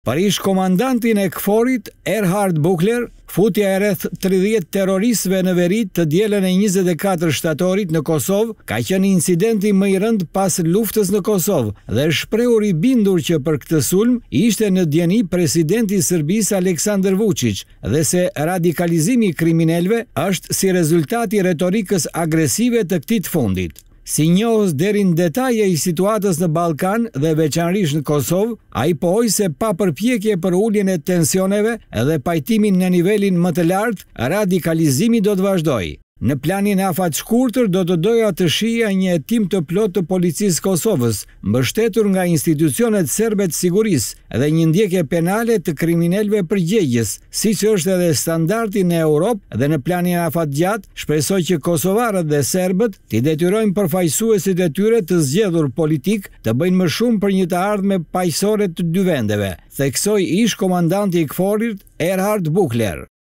Për ish komandantin e KFOR-it, Erhard Buchler, futja e rreth 30 terroristëve në veri të dielën e 24 shtatorit në Kosovë ka qenë incidenti më i rënd pas luftës në Kosovë dhe shprehur i bindur që për këtë sulm ishte në dieni presidenti i Serbisë Aleksandar Vučić dhe se radikalizimi i kriminalëve është si rezultati i retorikës agresive të këtij të fundit. Si njohës deri në detaje i situatës në Ballkan dhe veçanërisht në Kosovë, ai pohoi se pa përpjekje për uljen e tensioneve dhe pajtimin në nivelin më të lartë, radikalizimi do të vazhdojë. Në planin e afatshkurtër do të doja të shija një hetim të plotë të policisë Kosovës, mbështetur nga institucionet serbe të sigurisë dhe një ndjekje penale të kriminalëve përgjegjës, siç është edhe standardi në Europë dhe në planin e afatgjatë, shpresoj që kosovarët dhe serbët t'i detyrojnë përfaqësuesit e tyre të zgjedhur politik të bëjnë më shumë për një të ardhme paqësore të dy vendeve, theksoi ish komandanti i KFOR-it Erhard Buchler.